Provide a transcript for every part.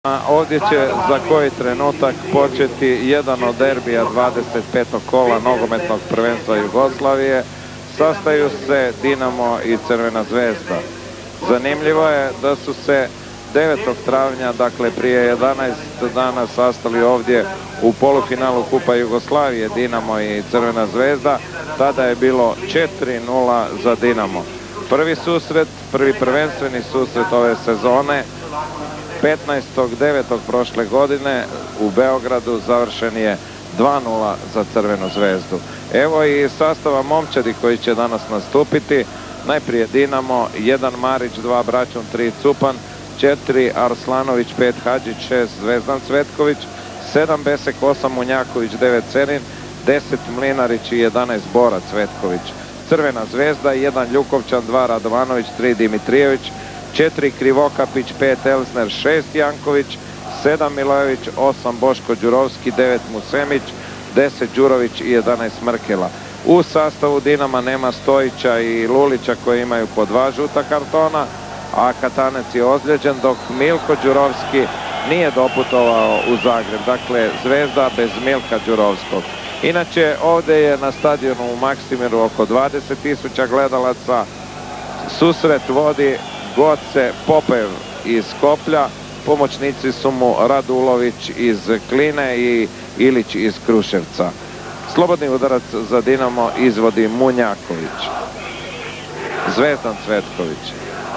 Ovdje će za koji trenutak početi jedan od derbija 25. kola nogometnog prvenstva Jugoslavije. Sastaju se Dinamo i Crvena zvezda. Zanimljivo je da su se 9. travnja, dakle prije 11 dana, sastali ovdje u polufinalu Kupa Jugoslavije Dinamo i Crvena zvezda. Tada je bilo 4:0 za Dinamo. Prvi susret, prvi prvenstveni susret ove sezone 15.9. prošle godine u Beogradu završen je 2:0 za Crvenu zvezdu. Evo i sastava momčadi koji će danas nastupiti. Najprije Dinamo, 1 Marić, 2 Bračun, 3 Cupan, 4 Arslanović, 5 Hadžić, 6 Zvezdan Cvetković, 7 Besek, 8 Munjaković, 9 Cerin, 10 Mlinarić i 11 Bora Cvetković. Crvena zvezda, 1 Ljukovčan, 2 Radovanović, 3 Dimitrijević, 4 Krivokapić, 5 Elsner, 6 Janković, 7 Milojević, 8 Boško Đurovski, 9 Musemić, 10 Đurović i 11 Mrkela. U sastavu Dinama nema Stojića i Lulića koji imaju po 2 žuta kartona, a Katanec je ozlijeđen, dok Milko Đurovski nije doputovao u Zagreb. Dakle, Zvezda bez Milka Đurovskog. Inače, ovdje je na stadionu u Maksimiru oko 20.000 gledalaca. Susret vodi Goce Popev iz Skoplja, pomoćnici su mu Radulović iz Kline i Ilić iz Kruševca. Slobodni udarac za Dinamo izvodi Munjaković. Zvezdan Cvetković.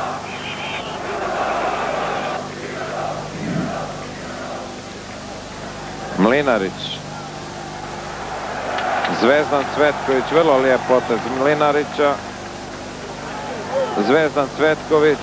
Mlinarić. Zvezdan Cvetković, vrlo lijep potez Mlinarića. Zvezdan Cvetković.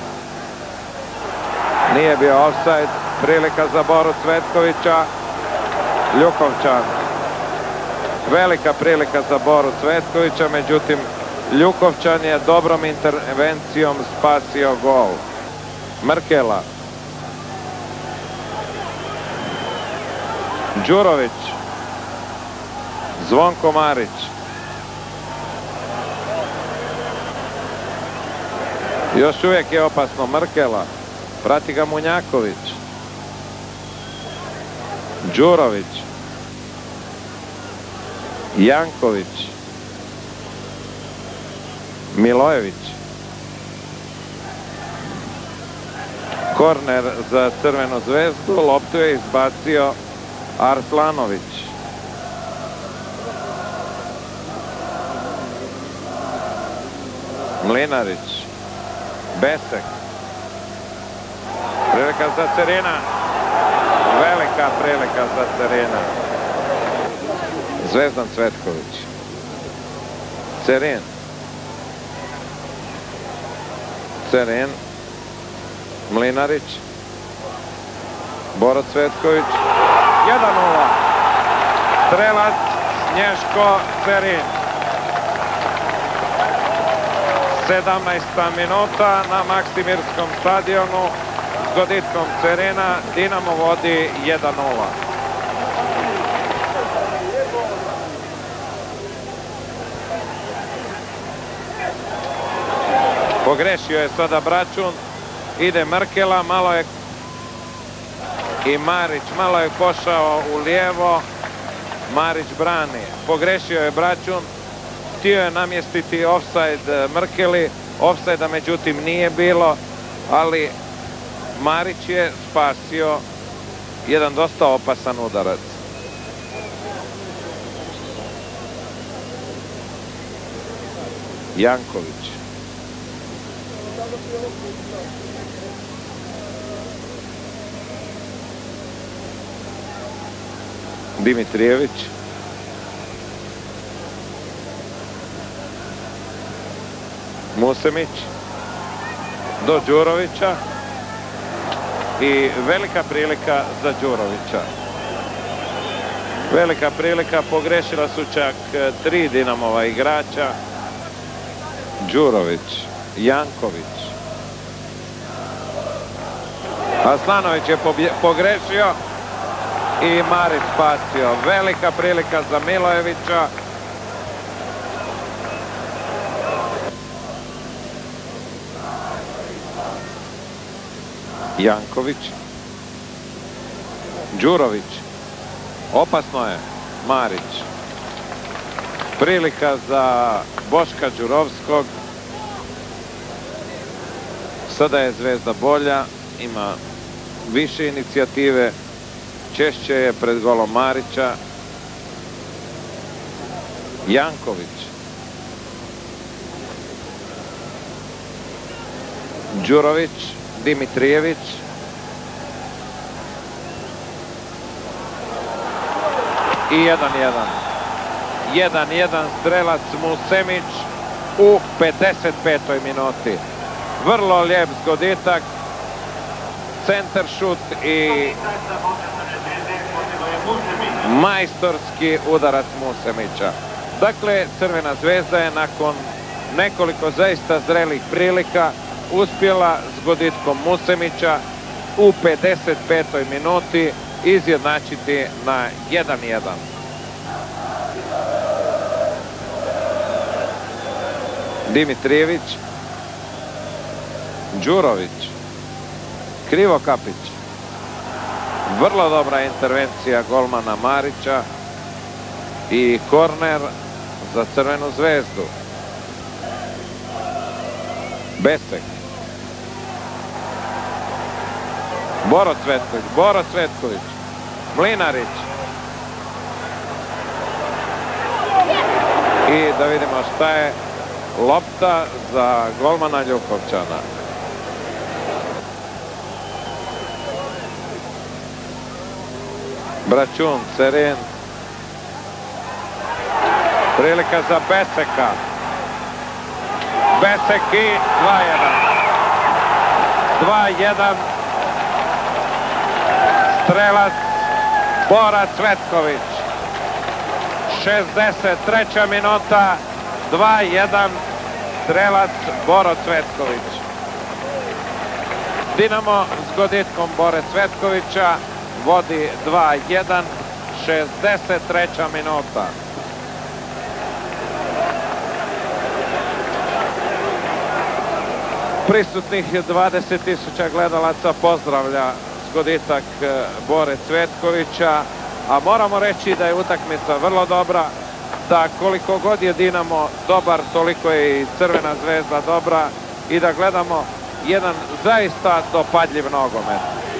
Nije bio ofsajd. Prilika za Boru Cvetkovića. Ljukovčan. Velika prilika za Boru Cvetkovića, međutim Ljukovčan je dobrom intervencijom spasio gol. Mrkela. Đurović. Zvonko Marić. Još uvijek je opasno Mrkela. Prati ga Munjaković. Đurović. Janković. Milojević. Korner za Crvenu zvezdu. Loptu je izbacio Arslanović. Mlinarić. Besek. Prilika za Cerina. Velika prilika za Cerina. Zvezdan Cvetković. Cerin. Cerin. Mlinarić. Boro Cvetković. 1:0. Strelac Snješko Cerin. 17. minuta na Maksimirskom stadionu. S goditkom Cerina Dinamo vodi 1:0. Pogrešio je sada Bračun. Ide Mrkela, malo je i Marić, malo je košao u lijevo. Marić brani. Pogrešio je Bračun. Htio je namjestiti ofsajd Mrkeli. Ofsajda međutim nije bilo, ali Marić je spasio jedan dosta opasan udarac. Janković. Dimitrijević. Musemić. Do Đurovića. I velika prilika za Đurovića. Velika prilika, pogrešila su čak 3 Dinamova igrača. Đurović. Janković. Arslanović je pogrešio i Marić spasio. Velika prilika za Milojevića. Janković. Đurović. Opasno je. Marić. Prilika za Boška Đurovskog. Sada je Zvezda bolja. Ima više inicijative. Češće je pred golom Marića. Janković. Đurović. Dimitrijević. I 1-1. 1-1 strelac Musemić u 55. minuti. Vrlo lijep zgoditak. Centar šut i majstorski udarac Musemića. Dakle, Crvena Zvezda je nakon nekoliko zaista zrelih prilika uspjela zgoditkom Musemića u 55. minuti izjednačiti na 1-1. Dimitrijević. Đurović. Krivokapić. Vrlo dobra intervencija golmana Marića i korner za Crvenu Zvezdu. Besek. Boro Cvetković. Mlinarić. I da vidimo šta je lopta za golmana Ljukovčana. Bračun, Cerin. Prilika za Beseka. Besek i 2-1. 2-1. Strelac Bora Cvetković. 63. minuta. 2-1. Strelac Boro Cvetković. Dinamo s goditkom Bore Cvetkovića vodi 2-1. 63. minuta. Prisutnih 20.000 gledalaca pozdravlja zgoditak Bore Cvetkovića, a moramo reći da je utakmica vrlo dobra, da koliko god je Dinamo dobar, toliko je i Crvena Zvezda dobra i da gledamo jedan zaista dopadljiv nogomet.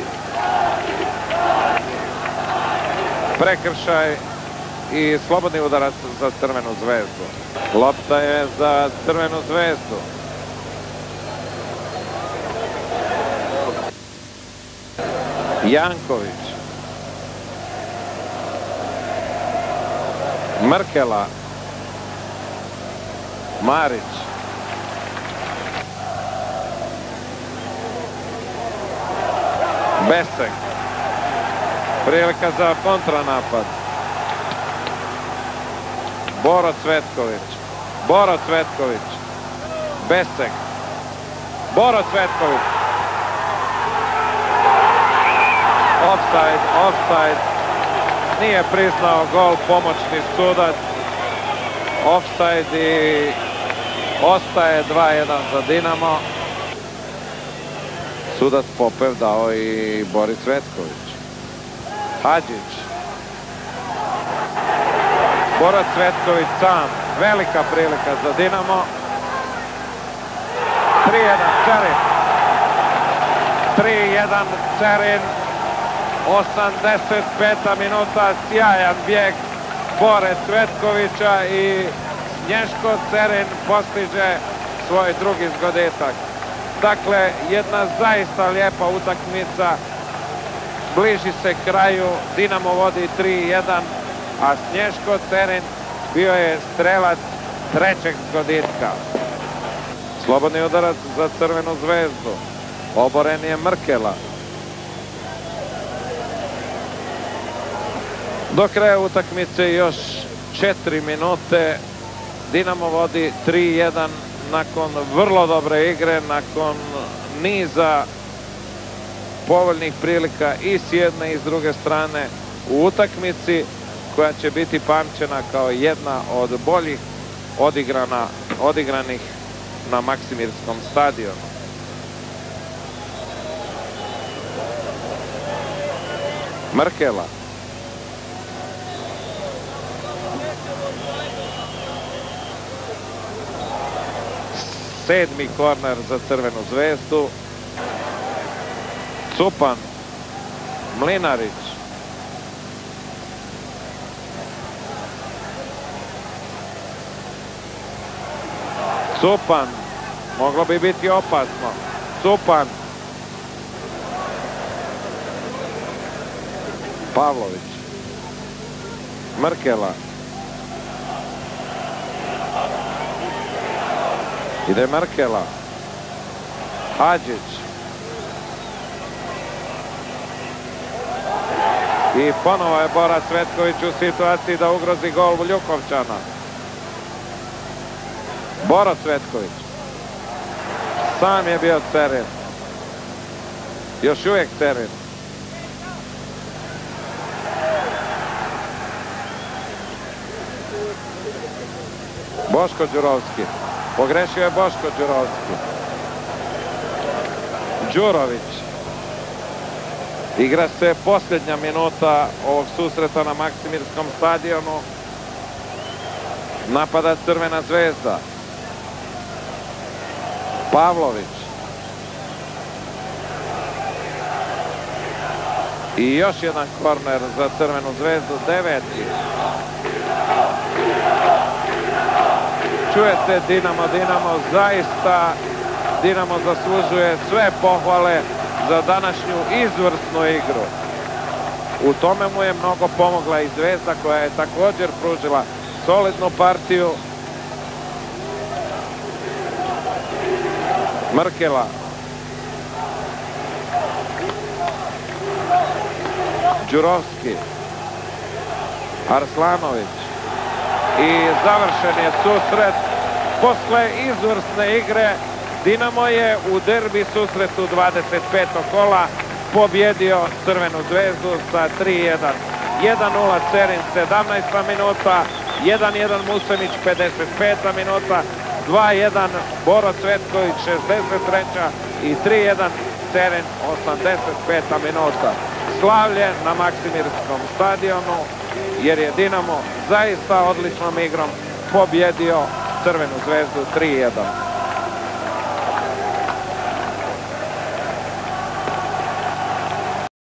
Prekršaj i slobodni udarac za Crvenu Zvezdu. Lopta je za Crvenu Zvezdu. Janković. Mrkela. Marić. Besek. Prilika za kontranapad. Boro Cvetković. Boro Cvetković. Besek. Boro Cvetković. Offside. Nije priznao gol pomoćni sudac. Offside i ostaje 2-1 za Dinamo. Sudac Popev dao i Boris Cvetković. Hadžić. Bora Cvetković sam. Velika prilika za Dinamo. 3-1 Cerin. 3-1 Cerin. 85. minuta. Sjajan bijeg Bore Cvetkovića i Snješko Cerin postiže svoj drugi zgoditak. Dakle, jedna zaista lijepa utakmica. Bliži se kraju. Dinamo vodi 3-1, a Snješko Cerin bio je strelac trećeg zgoditka. Slobodni udarac za Crvenu Zvezdu. Oboren je Mrkela. Do kraja utakmice još 4 minute. Dinamo vodi 3-1 nakon vrlo dobre igre, nakon niza povoljnih prilika i s jedne i s druge strane u utakmici koja će biti pamćena kao jedna od boljih odigranih na Maksimirskom stadionu. Mrkela. Sedmi korner za Crvenu zvezdu. Cupan. Mlinarić. Cupan. Moglo bi biti opasno. Cupan. Pavlović. Mrkela. Ide Mrkela. Hadžić. I ponovo je Bora Cvetković u situaciji da ugrozi gol Ljukovčana. Bora Cvetković. Sam je bio Cerin. Još uvijek Cerin. Boško Đurovski. Pogrešio je Boško Đurovski. Đurović. Igra se posljednja minuta ovog susreta na Maksimirskom stadionu. Napada Crvena zvezda. Pavlović. I još jedan korner za Crvenu zvezdu, 9. Čuje se Dinamo, zaista Dinamo zaslužuje sve pohvale za današnju izvrsnu igru. U tome mu je mnogo pomogla i Zvezda koja je također pružila solidnu partiju. Mrkela. Đurovski. Arslanović. I završen je susret. Posle izvrsne igre Dinamo je u derbi susretu 25. kola pobjedio Crvenu zvezdu sa 3-1. 1-0 Cerin 17. minuta, 1-1 Musenić 55. minuta, 2-1 Boro Cvetković 63. i 3-1 Cerin 85. minuta. Slavlje na Maksimirskom stadionu jer je Dinamo zaista odličnom igrom pobjedio Crvenu zvezdu 3-1.